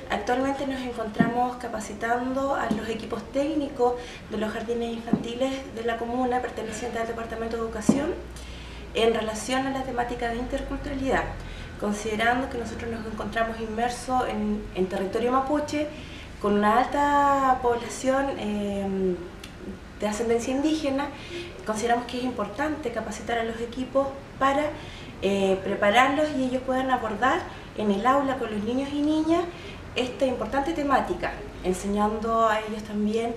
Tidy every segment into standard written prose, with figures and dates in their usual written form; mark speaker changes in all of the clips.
Speaker 1: Actualmente nos encontramos capacitando a los equipos técnicos de los jardines infantiles de la comuna pertenecientes al Departamento de Educación en relación a la temática de interculturalidad, considerando que nosotros nos encontramos inmersos en territorio mapuche con una alta población de ascendencia indígena. Consideramos que es importante capacitar a los equipos para prepararlos y ellos puedan abordar en el aula con los niños y niñas esta importante temática, enseñando a ellos también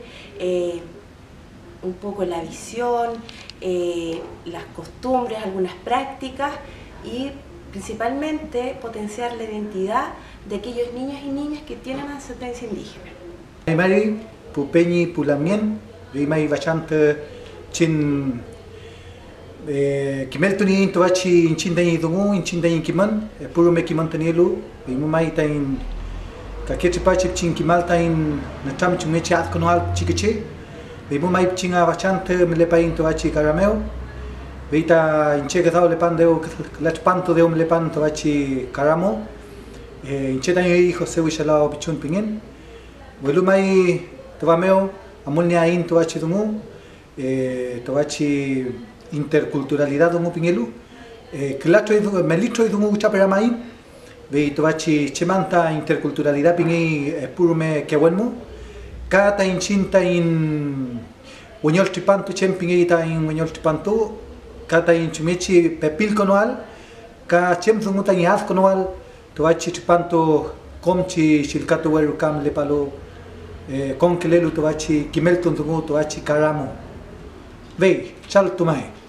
Speaker 1: un poco la visión, las costumbres, algunas prácticas y principalmente potenciar la identidad de aquellos niños y niñas que tienen ascendencia indígena.
Speaker 2: Mari pupeñi pulamien, rimai bastante chin kimeltuni intoachi inchindañi dungu inchindañi kiman puro me kiman tanielu imumai tain kakechipachi chin kimaltain natam chumechi atkonoal chikichi imumai chinga bastante melepai intoachi carameo veita inche gazao lepan deo lachpanto deo melepan toachi caramo inchetañi hijo se wishalao bichun pingen welumai tavameo amulnia in toachi dungu toachi interculturalidad dungu pingelu clacho melitro dungu chaperamai ve toachi chemanta interculturalidad pingi purume kewenmu kata inchinta in weñol tripanto chempingi ta in weñol tripanto kata in chumechi pepil konoal ka chem dungu ta yaz konoal toachi tripanto komchi shilkato weru kam lepalo con kelelu toachi kimelton dungu toachi karamo ve chal tumai